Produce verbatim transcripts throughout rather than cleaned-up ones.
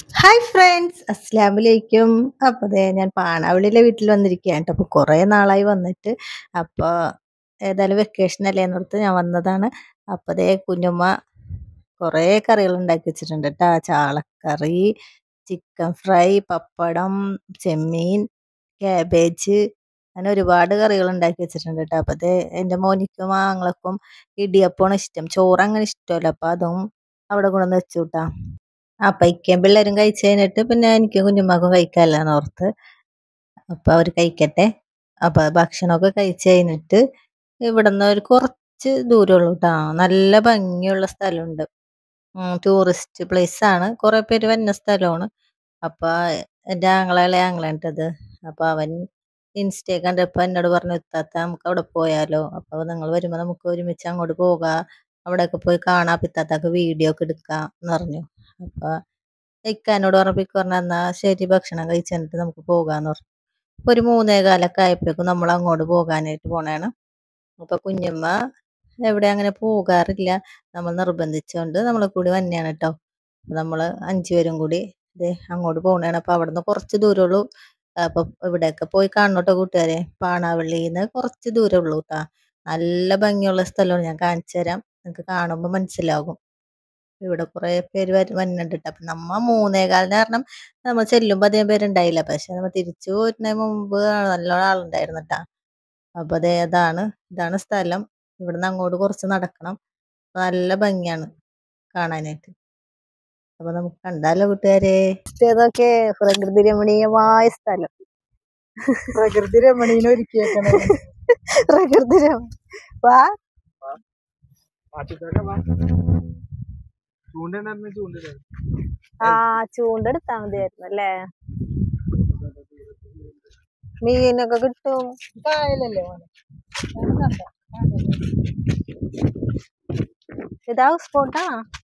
Hi friends, അസ്സലാമലൈക്കും. അപ്പോൾ ദേ ഞാൻ പാണാവളിയിലെ വീട്ടിൽ വന്നിരിക്കുകയാണ് കേട്ടോ. അപ്പോൾ കുറേ നാളായി വന്നിട്ട്. അപ്പോൾ ഏതായാലും വെക്കേഷൻ അല്ലേ എന്നോർത്ത് ഞാൻ വന്നതാണ്. അപ്പോൾ ദേ കുഞ്ഞുമ്മ കുറേ കറികൾ ഉണ്ടാക്കി വെച്ചിട്ടുണ്ട് കേട്ടോ. ചാളക്കറി, ചിക്കൻ ഫ്രൈ, പപ്പടം, ചെമ്മീൻ, ക്യാബേജ്, അങ്ങനെ ഒരുപാട് കറികൾ ഉണ്ടാക്കി വെച്ചിട്ടുണ്ട് കേട്ടോ. അപ്പോൾ ദേ എൻ്റെ മോനിക്കും ആങ്ങളക്കും ഇടിയപ്പമാണ് ഇഷ്ടം. ചോറ് അങ്ങനെ ഇഷ്ടമല്ല. അപ്പോൾ അതും അവിടെ കൊണ്ടുവന്ന് വെച്ചു കേട്ടോ. അപ്പം ഇക്കയും പിള്ളേരും കഴിച്ച് കഴിഞ്ഞിട്ട് പിന്നെ എനിക്കും കുഞ്ഞുമ്മാക്കും കഴിക്കാമല്ലോന്ന് ഓർത്ത്. അപ്പം അവർ കഴിക്കട്ടെ. അപ്പം ഭക്ഷണമൊക്കെ കഴിച്ച് കഴിഞ്ഞിട്ട് ഇവിടുന്ന് ഒരു കുറച്ച് ദൂരമുള്ളൂ കേട്ടോ. നല്ല ഭംഗിയുള്ള സ്ഥലമുണ്ട്. ടൂറിസ്റ്റ് പ്ലേസാണ്. കുറേ പേര് വരുന്ന സ്ഥലമാണ്. അപ്പം എൻ്റെ ആങ്ങളെ ആങ്ങളേണ്ടത്. അപ്പം അവൻ ഇൻസ്റ്റയിൽ കണ്ടപ്പോൾ എന്നോട് പറഞ്ഞു, ഇത്താത്ത നമുക്ക് അവിടെ പോയാലോ, അപ്പോൾ നിങ്ങൾ വരുമ്പോൾ നമുക്ക് ഒരുമിച്ച് അങ്ങോട്ട് പോകാം, അവിടെയൊക്കെ പോയി കാണാം, അപ്പം ഇത്താത്താക്ക് വീഡിയോ ഒക്കെ എടുക്കാം എന്ന് പറഞ്ഞു. അപ്പോൾ ഇക്കാനോട് പറഞ്ഞപ്പോൾ ഇക്ക പറഞ്ഞു എന്നാൽ ശരി, ഭക്ഷണം കഴിച്ച് കഴിഞ്ഞിട്ട് നമുക്ക് പോകാമെന്ന് പറഞ്ഞു. അപ്പോൾ ഒരു മൂന്നേ കാലൊക്കെ ആയപ്പോഴേക്കും നമ്മൾ അങ്ങോട്ട് പോകാനായിട്ട് പോണേണ്. അപ്പോൾ കുഞ്ഞമ്മ എവിടെ അങ്ങനെ പോകാറില്ല, നമ്മൾ നിർബന്ധിച്ചുകൊണ്ട് നമ്മളെ കൂടി വന്നെയാണ് കേട്ടോ. അപ്പോൾ നമ്മൾ അഞ്ചു പേരും കൂടി ഇതേ അങ്ങോട്ട് പോകണേണ്. അപ്പോൾ അവിടെ നിന്ന് കുറച്ച് ദൂരമുള്ളൂ. അപ്പം ഇവിടെയൊക്കെ പോയി കാണണം കേട്ടോ കൂട്ടുകാരെ. പാണാവള്ളിയിൽ നിന്ന് കുറച്ച് ദൂരമുള്ളൂ കേട്ടോ. നല്ല ഭംഗിയുള്ള സ്ഥലമാണ്, ഞാൻ കാണിച്ചു തരാം, നിങ്ങൾക്ക് കാണുമ്പോൾ മനസ്സിലാകും. ഇവിടെ കുറേ പേര് വരും വരുന്നുണ്ട് കേട്ടോ. അപ്പം നമ്മ മൂന്നേകാലിന് കാരണം നമ്മൾ ചെല്ലുമ്പോൾ അധികം പേരുണ്ടായില്ല. പക്ഷെ നമ്മൾ തിരിച്ചു പോരുന്നതിന് മുമ്പ് നല്ലോണം ആളുണ്ടായിരുന്നു കേട്ടോ. അപ്പോൾ അതേ അതാണ് ഇതാണ് സ്ഥലം. ഇവിടുന്ന് അങ്ങോട്ട് കുറച്ച് നടക്കണം. നല്ല ഭംഗിയാണ് കാണാനായിട്ട്. അപ്പോൾ നമുക്ക് കണ്ടാലോ കൂട്ടുകാരെ. ഇതൊക്കെ പ്രകൃതി രമണീയമായ സ്ഥലം. പ്രകൃതി രമണീനെ ഒരുക്കിയേക്കണേ. പ്രകൃതി രമ വാ ആ ചൂണ്ടെടുത്താ മതിയായിരുന്നു അല്ലേ. മീനൊക്കെ കിട്ടും. കായലല്ലേ ഇതാ സ്പോട്ടാ.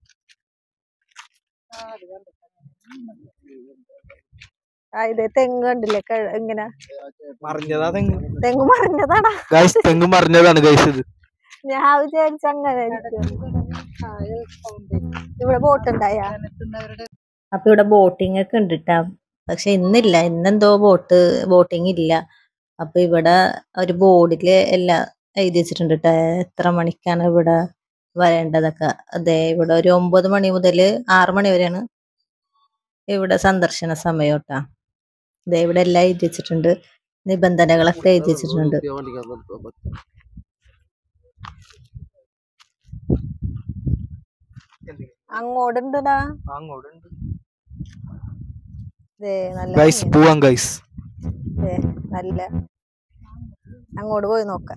ആ ഇത് തെങ്ങ് കണ്ടില്ലേ ഇങ്ങനെ മറിഞ്ഞതാ. തെങ്ങ് തെങ്ങ് മറിഞ്ഞതാടാ. തെങ്ങ് മറിഞ്ഞതാണ് ഗൈസ്. ഇത് ഞാൻ വിചാരിച്ച അങ്ങനെ ഇവിടെ ബോട്ട് ഉണ്ടായ. അപ്പൊ ഇവിടെ ബോട്ടിംഗ് ഒക്കെ ഉണ്ട് ട്ടാ. പക്ഷെ ഇന്നില്ല, ഇന്നെന്തോ ബോട്ട് ബോട്ടിംഗ് ഇല്ല. അപ്പൊ ഇവിടെ ഒരു ബോർഡില് എല്ലാം എഴുതി വെച്ചിട്ടുണ്ട് ട്ടാ, എത്ര മണിക്കാണ് ഇവിടെ വരേണ്ടതൊക്കെ. അതെ, ഇവിടെ ഒരു ഒമ്പത് മണി മുതൽ ആറ് മണി വരെയാണ് ഇവിടെ സന്ദർശന സമയം ട്ടാ. അതെ, ഇവിടെ എല്ലാം എഴുതി വെച്ചിട്ടുണ്ട്, നിബന്ധനകളൊക്കെ എഴുതി വെച്ചിട്ടുണ്ട്. അങ്ങോട്ടുണ്ടാ അങ്ങോട്ടുണ്ട്. നല്ല അങ്ങോട്ട് പോയി നോക്കാം.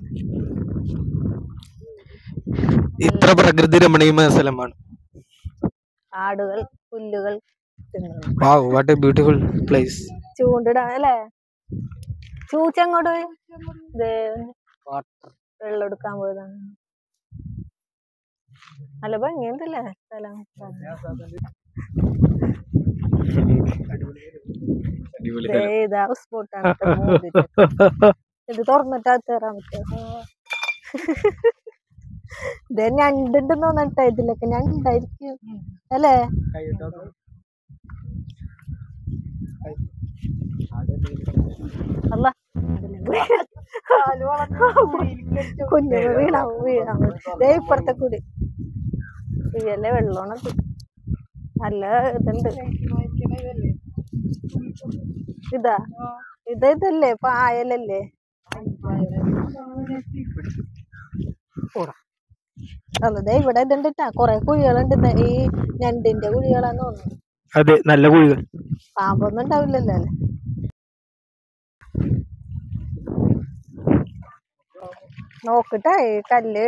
ഇത്ര പ്രകൃതി രമണീയമായ സ്ഥലമാണ്. ആടുകൾ പുല്ലുകൾ Wow, what a beautiful place. ചൂണ്ടിടാൻ അല്ലേ. ചൂച്ചങ്ങോട്ട് പോയി വെള്ളം എടുക്കാൻ പോയതാണ്. നല്ല ഭംഗിയുണ്ടല്ലേ സ്ഥലം. ഇതാ സ്പോട്ടാണ്. ഇത് തുറന്നിട്ട് അത് കയറാൻ പറ്റുമോ? ഇത് ഞണ്ടുണ്ടെന്ന് തോന്നിട്ടാ. ഇതിലൊക്കെ ഞണ്ടായിരിക്കും അല്ലേ. അല്ല കുഞ്ഞു വീണ വീണ ഇപ്പുറത്തെ കൂടി ഇയല്ലേ വെള്ളമാണത്. നല്ല ഇതുണ്ട്. ഇതാ ഇത് ഇതല്ലേ പായലല്ലേ. അതെ, ഇവിടെ ഇതുണ്ട് ട്ടാ. കൊറേ കുഴികളുണ്ട്. ഈ ഞണ്ടിന്റെ കുഴികളാന്ന് തോന്നുന്നു. അതെ, നല്ല കുഴികൾ. പാമ്പൊന്നും ഉണ്ടാവില്ലല്ലോ അല്ലേ. നോക്കട്ടെ ഈ കല്ല്.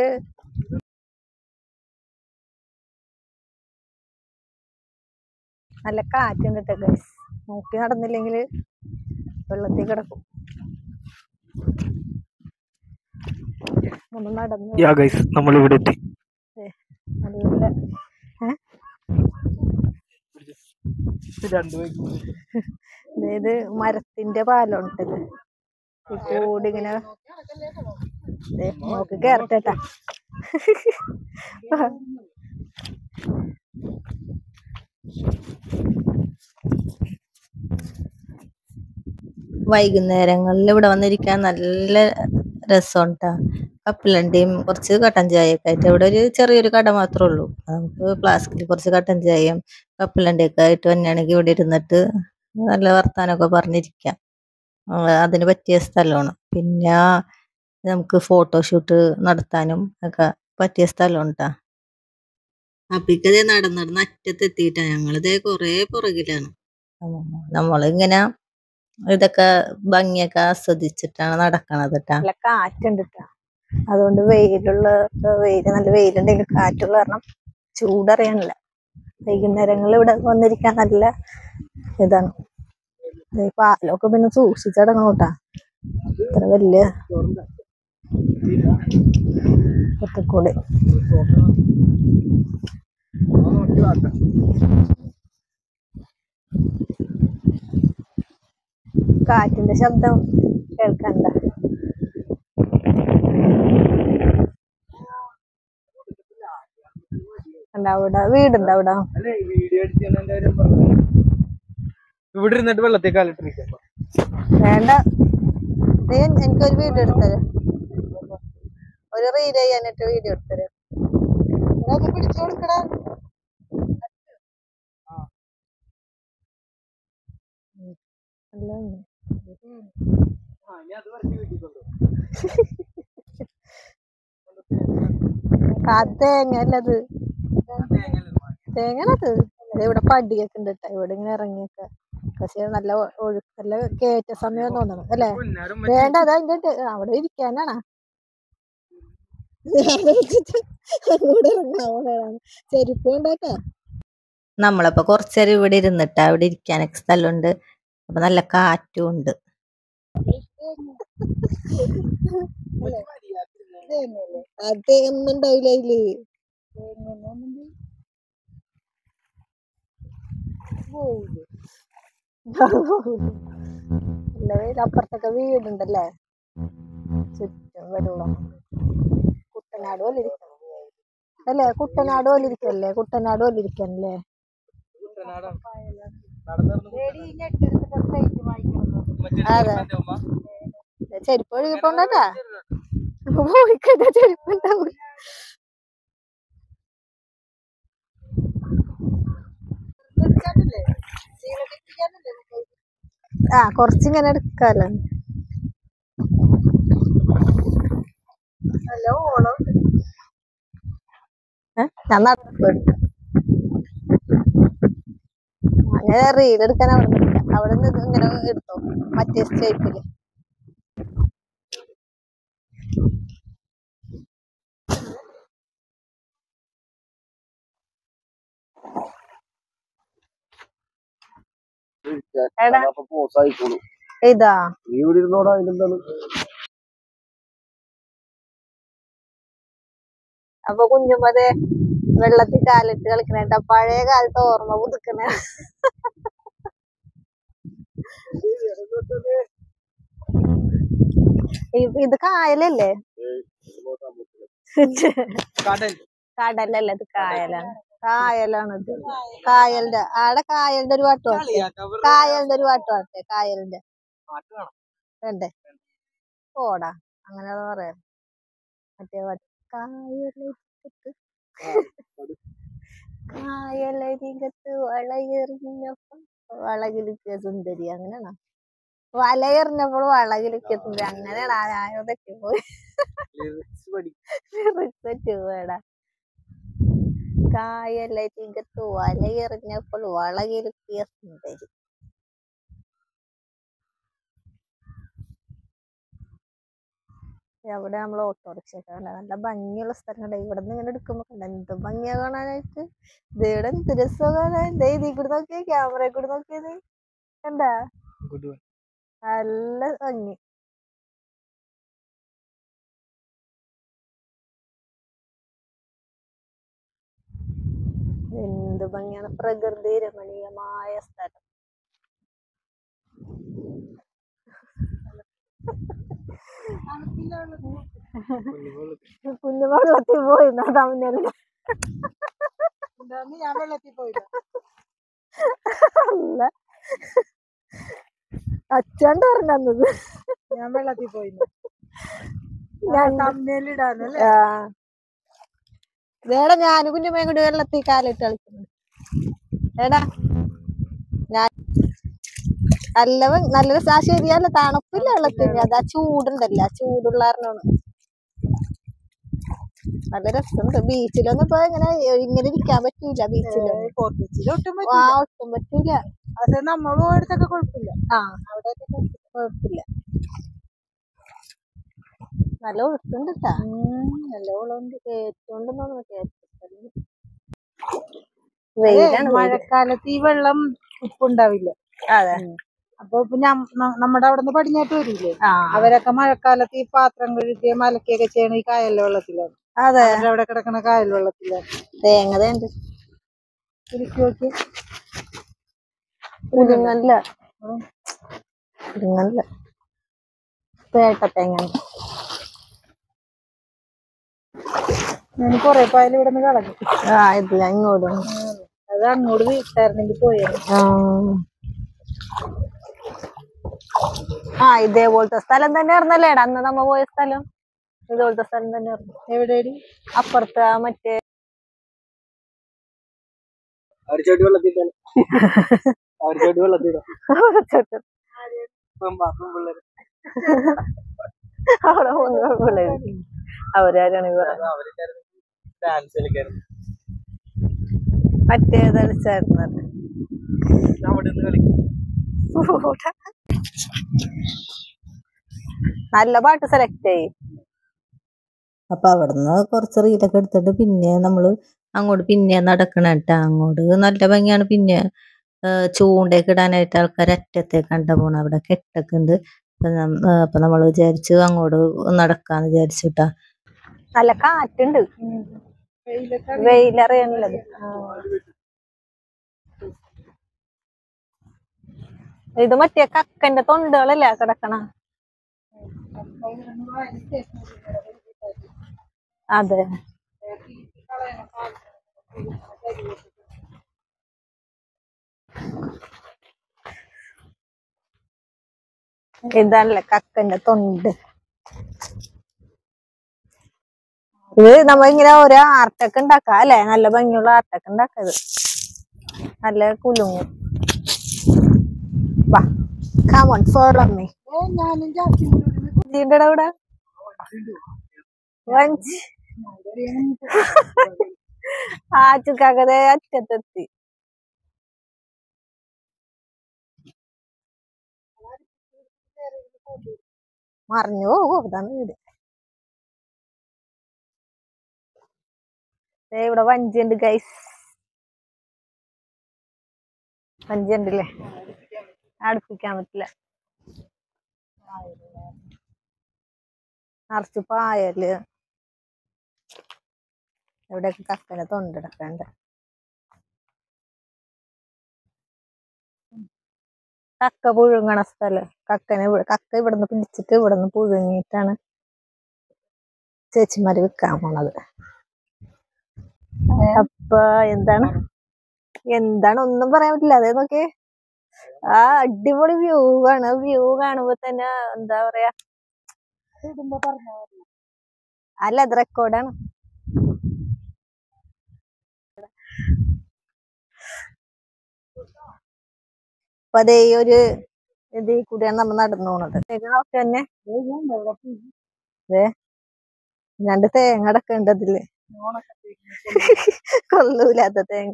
നല്ല കാറ്റുണ്ട് ട്ടോ ഗൈസ്. നോക്കി നടന്നില്ലെങ്കിൽ വെള്ളത്തിൽ കിടക്കും. നമ്മൾ നടന്നു. നമ്മൾ ഇവിടെ എത്തി. നല്ല ഇത് മരത്തിന്റെ പാലമുണ്ട്. കൂടി ഇങ്ങനെ നോക്കി കേറട്ടെട്ടാ. വൈകുന്നേരങ്ങളിൽ ഇവിടെ വന്നിരിക്കാൻ നല്ല രസമുണ്ടാ. കപ്പലണ്ടിയും കുറച്ച് കട്ടൻ ചായയൊക്കെ ആയിട്ട് ഇവിടെ ഒരു ചെറിയൊരു കട മാത്രമേ ഉള്ളൂ. നമുക്ക് ഫ്ലാസ്കിൽ കുറച്ച് കട്ടൻ ചായയും കപ്പലണ്ടിയൊക്കെ ആയിട്ട് തന്നെയാണെങ്കിൽ ഇവിടെ ഇരുന്നിട്ട് നല്ല വർത്താനമൊക്കെ പറഞ്ഞിരിക്കാം. ആ, അതിന് പറ്റിയ സ്ഥലമാണ്. പിന്നെ നമുക്ക് ഫോട്ടോഷൂട്ട് നടത്താനും ഒക്കെ പറ്റിയ സ്ഥലമുണ്ടാ. അപ്പിക്കതേ നടന്ന് നടന്ന് അറ്റത്തെത്തിയിട്ടാ. ഞങ്ങളിതേ കൊറേ പുറകിലാണ്. നമ്മളിങ്ങനെ ഇതൊക്കെ ഭംഗിയൊക്കെ ആസ്വദിച്ചിട്ടാണ് നടക്കണത് ട്ടാ. നല്ല കാറ്റുണ്ട് ട്ടാ. അതുകൊണ്ട് വെയിലുള്ള വെയില് നല്ല വെയിലുണ്ടെങ്കിൽ കാറ്റുള്ള കാരണം ചൂടറിയാനില്ല. വൈകുന്നേരങ്ങളിൽ ഇവിടെ വന്നിരിക്കാൻ നല്ല ഇതാണ്. ഈ പാലൊക്കെ പിന്നെ സൂക്ഷിച്ചടങ്ങണം കേട്ടാ. ഇത്ര വലിയ ഒറ്റക്കൂടി കാറ്റിന്റെ ശബ്ദം കേൾക്കണ്ട. അവിടെ വീടുണ്ട് അവിടെ. ഇവിടെ ഇരുന്നിട്ട് വെള്ളത്തിൽ കാലിട്ടിരിക്കാം. വേണ്ട, നീ എനിക്കൊരു വീഡിയോ എടുത്തത്, ഒരു റീൽ ചെയ്യാനായിട്ട് വീഡിയോ എടുത്തത്. പിടിച്ചു കൊടുക്കടാ. അത് തേങ്ങല്ലത്, തേങ്ങനത് ഇവിടെ പടിയൊക്കെ ഉണ്ട് ട്ടാ. ഇവിടെ ഇങ്ങനെ ഇറങ്ങിയൊക്കെ പക്ഷെ നല്ല ഒഴുക്കല്ല കയറ്റ സമയം തോന്നണം അല്ലേ? വേണ്ട, അത് അതിന്റെ അവിടെ ഇരിക്കാനാണ്. ചെരുപ്പ് കൊണ്ടാട്ടാ. നമ്മളപ്പോ കുറച്ചേരം ഇവിടെ ഇരുന്നിട്ടാ. ഇവിടെ ഇരിക്കാനൊക്കെ സ്ഥലമുണ്ട്. അപ്പൊ നല്ല കാറ്റും ഉണ്ട്. അത് ഒന്നുണ്ടാവില്ല അതില്. അപ്പുറത്തൊക്കെ വീടുണ്ടല്ലേ, ചുറ്റും വെള്ളം. കുട്ടനാട് പോലെ ഇരിക്കണം അല്ലേ? കുട്ടനാട് പോലെ ഇരിക്കല്ലേ? കുട്ടനാട് പോലെ ഇരിക്കണല്ലേ? അതെ, ചെരുപ്പ് ഒഴുകിപ്പോണ്ടാ. പോയിക്കട്ടെ, ചെരുപ്പ് ഉണ്ടാവും. ആ, കൊറച്ചിങ്ങനെ എടുക്കാലോ. നല്ല ഓണം. ഞാൻ നടക്കും. ഞാൻ റീൽ എടുക്കാൻ അവിടെ നിൽക്കാം. അവിടെ നിന്ന് ഇങ്ങനെ എടുത്തോ മറ്റേ സ്റ്റേപ്പില്. ഇതാ അപ്പൊ കുഞ്ഞുമതേ വെള്ളത്തിൽ കാലിട്ട് കളിക്കണേട്ടാ. പഴയ കാലത്ത് ഓർമ്മ പുതുക്കണ. ഇത് കായലല്ലേ? കടലല്ലേ, ഇത് കായലാണ്. കായലാണിത്. കായലിന്റെ ആടെ കായലിന്റെ ഒരു പാട്ട് പാട്ടെ. കായലിന്റെ ഒരു പാട്ട് പാട്ടെ. കായലിന്റെ വേണ്ടേ? ഓടാ, അങ്ങനെ പറയാം. മറ്റേ പാട്ട് കായലരികത്ത് കായലരികത്ത് വളയെറിഞ്ഞപ്പോ വളകിലിക്കിയ സുന്ദരി, അങ്ങനെയാണോ? വലയെറിഞ്ഞപ്പോൾ വളകിലിക്കിയ സുന്ദരി, അങ്ങനെയാണോ? ഞാനതൊക്കെ പോയി വേടാ. കായലരികത്ത് വലയെറിഞ്ഞപ്പോൾ വളകിലിക്കിയ സുന്ദരി. അവിടെ നമ്മൾ ഓട്ടോറിക്ഷയൊക്കെ കണ്ട നല്ല ഭംഗിയുള്ള സ്ഥലങ്ങളുണ്ട്. ഇവിടെ നിന്ന് ഇങ്ങനെ എടുക്കുമ്പോ കണ്ട എന്ത് ഭംഗിയാ കാണാനായിട്ട്. ഇവിടെ എന്ത് രസം കാണാൻ. ഇതിൽ കൂടെ നോക്കിയേ, ക്യാമറയിൽ കൂടെ നോക്കിയത് കണ്ടാ, നല്ല ഭംഗി. എന്ത് ഭംഗിയാണ്, പ്രകൃതി രമണീയമായ സ്ഥലം. കുഞ്ഞു വെള്ളത്തിൽ പോയിന്ന തമ്മിലല്ല. ഞാൻ വെള്ളത്തിൽ പോയില്ല. അല്ല, അച്ഛണ്ട് പറഞ്ഞത് ഞാൻ വെള്ളത്തിൽ പോയി തമ്മേലിടാനല്ലേ. വേടാ ഞാനും കുഞ്ഞുമ്മയും കൂടി വെള്ളത്തിൽ കാലിട്ട് കളിക്കുന്നു. ഏടാ ഞാൻ നല്ല നല്ല രസാ. ശരിയല്ല, തണുപ്പില്ല വെള്ളത്തിന്, അതാ ചൂടുണ്ടല്ല, ചൂടുള്ള കാരണമാണ്. നല്ല രസമുണ്ട്. ബീച്ചിലൊന്നും ഇപ്പൊ ഇങ്ങനെ ഇങ്ങനെ ഇരിക്കാൻ പറ്റൂല. ബീച്ചിലൊന്നും ആ ഒട്ടും പറ്റൂല. അത് നമ്മൾ പോയിടത്തൊക്കെ കുഴപ്പമില്ല. ആ അവിടെയൊക്കെ കുഴപ്പമില്ല. നല്ല ഒഴുക്കുണ്ട് ട്ടാ. നല്ല വെള്ളമുണ്ട്. കേറ്റോണ്ടെന്ന് തോന്നുന്നു. കേറ്റ വെയിലാണ്. മഴക്കാലത്ത് ഈ വെള്ളം ഉപ്പുണ്ടാവില്ല. അതെ. അപ്പൊ ഇപ്പൊ നമ്മുടെ അവിടെ നിന്ന് പടിഞ്ഞാട്ട് വരില്ലേ, അവരൊക്കെ മഴക്കാലത്ത് ഈ പാത്രം കഴുകുകയും അലക്കുകയൊക്കെ ചെയ്യണ ഈ കായൽ വെള്ളത്തിലാണ്. അതെ, അവിടെ കിടക്കണ കായൽ വെള്ളത്തിലാണ്. തേങ്ങതയുണ്ട്. പുഴുങ്ങല്ല പുഴുങ്ങല്ല പേട്ട തേങ്ങ. ഞാൻ കൊറേ പായൽ ഇവിടെ നിന്ന് കളഞ്ഞു. ആ ഇതില്ല, ഇങ്ങോട്ടും അത് അങ്ങോട്ട് വീട്ടായിരുന്നെങ്കിൽ പോയായിരുന്നു. ആ ഇതേപോലത്തെ സ്ഥലം തന്നെ ആയിരുന്നല്ലേടാ അന്ന് നമ്മ പോയ സ്ഥലം? ഇതുപോലത്തെ സ്ഥലം തന്നെ ആയിരുന്നു. എവിടെയാണ്? അപ്പുറത്ത് മറ്റേ അവിടെ അവരാരാണ് മറ്റേതളിച്ചായിരുന്നു. നല്ല പാട്ട് സെലക്ട് ചെയ്. അപ്പൊ അവിടുന്ന് കുറച്ച് റീലൊക്കെ എടുത്തിട്ട് പിന്നെ നമ്മള് അങ്ങോട്ട് പിന്നെ നടക്കണട്ടാ. അങ്ങോട്ട് നല്ല ഭംഗിയാണ്. പിന്നെ ചൂണ്ടയൊക്കെ ഇടാനായിട്ട് ആൾക്കാർ അറ്റത്തെ കണ്ട പോണ. അവിടെ കെട്ടൊക്കെ ഉണ്ട്. അപ്പൊ നമ്മള് വിചാരിച്ചു അങ്ങോട്ട് നടക്കാന്ന് വിചാരിച്ചുട്ടാ. നല്ല കാറ്റുണ്ട്, വെയിലറിയാനുള്ളത്. ഇത് മറ്റേ കക്കന്റെ തൊണ്ടുകളല്ലേ കിടക്കണ? അതെ. ഇതല്ലേ കക്കന്റെ തൊണ്ട്. ഇത് നമ്മ ഇങ്ങനെ ഓരോ ആർട്ടൊക്കെ ഉണ്ടാക്കാം അല്ലെ? നല്ല ഭംഗിയുള്ള ആർട്ടൊക്കെ ഉണ്ടാക്കത്. നല്ല കുലുങ്ങും. വാ, come on, follow me. ഇതിന്റെ ഇവിടെ വഞ്ചി ആ ചുക്കാക്കതെ അറ്റത്തെത്തി. മറിഞ്ഞു പോകും. അതാണ് വീട്. ഇവിടെ വഞ്ചി ഉണ്ട് ഗൈസ്. വഞ്ചി ഉണ്ടല്ലേ, അടുപ്പിക്കാൻ പറ്റില്ല. നിറച്ച് പായല്. എവിടെയൊക്കെ കക്കനെ തൊണ്ടെടുക്കണ്ട്. കക്ക പുഴുങ്ങണ സ്ഥലം. കക്കനെ കക്ക ഇവിടുന്ന് പിടിച്ചിട്ട് ഇവിടുന്ന് പുഴുങ്ങിയിട്ടാണ് ചേച്ചിമാര് വിൽക്കാൻ പോണത്. അപ്പൊ എന്താണ് എന്താണ് ഒന്നും പറയാൻ പറ്റില്ല. അതേ നോക്കി, ആ അടിപൊളി വ്യൂ ആണ്. വ്യൂ കാണുമ്പോ തന്നെ എന്താ പറയാ, അല്ല അത് റെക്കോർഡാണ്. അപ്പൊ അതേ ഒരു ഇതിൽ കൂടിയാണ് നമ്മ നടന്നു പോണത്. നോക്കി തന്നെ രണ്ട് തേങ്ങ അടക്കണ്ട് അതില്. കൊള്ളൂലാത്ത തേങ്ങ.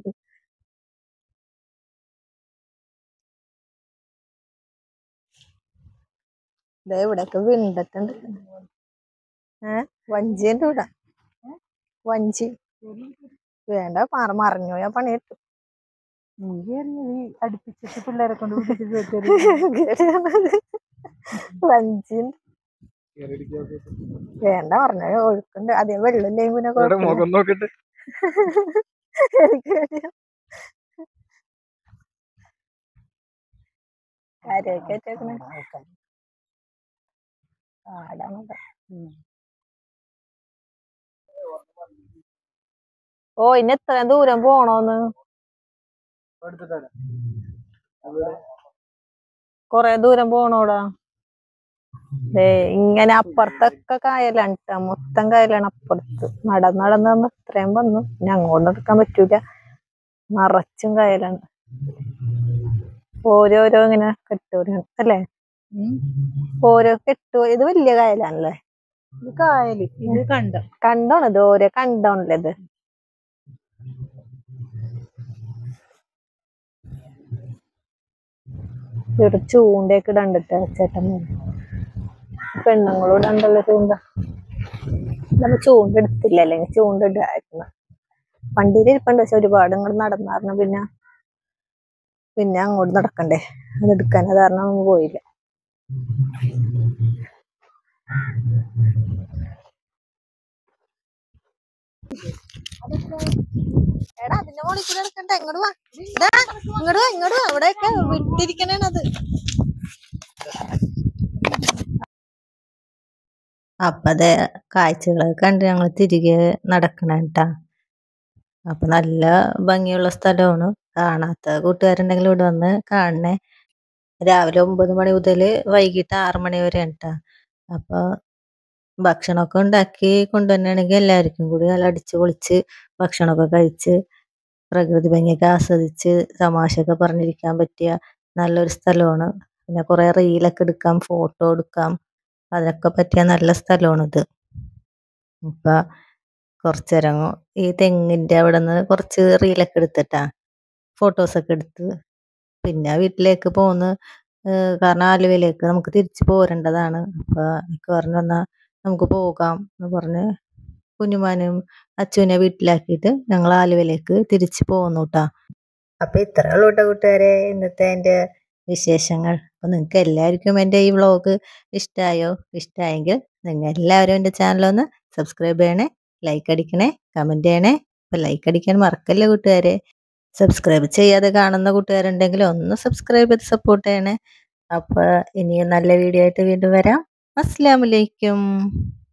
ഇതേ ഇവിടെയൊക്കെ വിണ്ടിട്ടുണ്ട്. ഏഹ് വഞ്ചിന്റെ ഇവിടെ വഞ്ചി വേണ്ട, മാറ മറിഞ്ഞു പോയാ പണി കിട്ടും. അടുപ്പിച്ചിട്ട് പിള്ളേരെ കൊണ്ട് വഞ്ചി വേണ്ട, പറഞ്ഞ ഒഴുക്കുണ്ട്. അധികം വെള്ളമില്ലേ പിന്നെ നോക്കട്ടെ. കാര്യമൊക്കെ വെച്ചേക്കണേ ആടാണ്. ഓ ഇനി എത്ര ദൂരം പോണോന്ന് കൊറേ ദൂരം പോണോടാ. ദേ ഇങ്ങനെ അപ്പുറത്തൊക്കെ കായലാണ് ട്ടാ. മൊത്തം കായലാണ് അപ്പുറത്ത്. നടന്ന് നടന്ന് വന്ന് ഇത്രയും വന്നു. ഇനി അങ്ങോട്ട് എടുക്കാൻ പറ്റൂല, നിറച്ചും കായലാണ്. ഓരോരോ ഇങ്ങനെ കെട്ടൂരാണ് അല്ലേ, ഓരോ കെട്ടു. ഇത് വലിയ കായലാണല്ലേ. ഇത് കായല്, ഇത് കണ്ടം. കണ്ടോണ് ഇത്, ഓരോ കണ്ടോണല്ലേ ഇത്. ഇവിടെ ചൂണ്ടയൊക്കെ ഇടണ്ടിട്ട് ചേട്ടൻ, പെണ്ണുങ്ങളും ഇടണ്ടല്ലോ ചൂണ്ട. നമ്മൾ ചൂണ്ട എടുത്തില്ല, അല്ലെങ്കിൽ ചൂണ്ട ഇടായിരുന്നു. വണ്ടിയിൽ ഇരിപ്പുണ്ട്, പക്ഷെ ഒരുപാട് ഇങ്ങോട്ട് നടന്നായിരുന്നു. പിന്നെ പിന്നെ അങ്ങോട്ട് നടക്കണ്ടേ, അത് എടുക്കാൻ അത് കാരണം അങ്ങ് പോയില്ല. എടാ അതിന്റെ മോളിൽ കൂടെ എടുക്കണ്ട, ഇങ്ങോട്ട് വാ, ഇതാ ഇങ്ങോട്ട് വാ, ഇങ്ങോട്ട് വാ. അവിടെയൊക്കെ വിട്ടിരിക്കണേണത്. അപ്പൊ അതെ കാഴ്ചകളൊക്കെ കണ്ട് ഞങ്ങൾ തിരികെ നടക്കണേട്ടാ. അപ്പൊ നല്ല ഭംഗിയുള്ള സ്ഥലമാണ്. കാണാത്ത കൂട്ടുകാരുണ്ടെങ്കിൽ ഇവിടെ വന്ന് കാണണേ. രാവിലെ ഒമ്പത് മണി മുതൽ വൈകിട്ട് ആറ് മണി വരെ കേട്ടാ. അപ്പൊ ഭക്ഷണമൊക്കെ ഉണ്ടാക്കി കൊണ്ടുവന്നെയാണെങ്കിൽ എല്ലാവർക്കും കൂടി നല്ല അടിച്ച് പൊളിച്ച് ഭക്ഷണമൊക്കെ കഴിച്ച് പ്രകൃതി ഭംഗിയൊക്കെ ആസ്വദിച്ച് തമാശയൊക്കെ പറഞ്ഞിരിക്കാൻ പറ്റിയ നല്ലൊരു സ്ഥലമാണ്. പിന്നെ കുറെ റീലൊക്കെ എടുക്കാം, ഫോട്ടോ എടുക്കാം, അതിനൊക്കെ പറ്റിയ നല്ല സ്ഥലമാണിത്. ഇപ്പൊ കുറച്ചേരം ഈ തെങ്ങിന്റെ അവിടെ നിന്ന് കുറച്ച് റീലൊക്കെ എടുത്തിട്ടാ, ഫോട്ടോസൊക്കെ എടുത്ത് പിന്നെ വീട്ടിലേക്ക് പോന്ന്. കാരണം ആലുവയിലേക്ക് നമുക്ക് തിരിച്ചു പോരേണ്ടതാണ്. അപ്പൊ എനിക്ക് പറഞ്ഞു വന്നാ നമുക്ക് പോകാം എന്ന് പറഞ്ഞ് കുഞ്ഞുമാനും അച്ഛനെ വീട്ടിലാക്കിയിട്ട് ഞങ്ങൾ ആലുവയിലേക്ക് തിരിച്ചു പോന്നു കേട്ടാ. അപ്പൊ ഇത്ര ഉള്ളൂ കേട്ടോ കൂട്ടുകാരെ ഇന്നത്തെ എൻ്റെ വിശേഷങ്ങൾ. അപ്പൊ നിങ്ങൾക്ക് എല്ലാവർക്കും എൻ്റെ ഈ വ്ളോഗ് ഇഷ്ടമായോ? ഇഷ്ടമായെങ്കിൽ നിങ്ങൾ എല്ലാവരും എൻ്റെ ചാനലൊന്ന് സബ്സ്ക്രൈബ് ചെയ്യണേ, ലൈക്ക് അടിക്കണേ, കമൻറ്റ് ചെയ്യണേ. അപ്പൊ ലൈക്ക് അടിക്കാൻ മറക്കല്ലേ കൂട്ടുകാരെ. സബ്സ്ക്രൈബ് ചെയ്യാതെ കാണുന്ന കൂട്ടുകാരുണ്ടെങ്കിൽ ഒന്ന് സബ്സ്ക്രൈബ് ചെയ്ത് സപ്പോർട്ട് ചെയ്യണേ. അപ്പൊ ഇനിയും നല്ല വീഡിയോ ആയിട്ട് വീണ്ടും വരാം. അസ്സലാമു അലൈക്കും.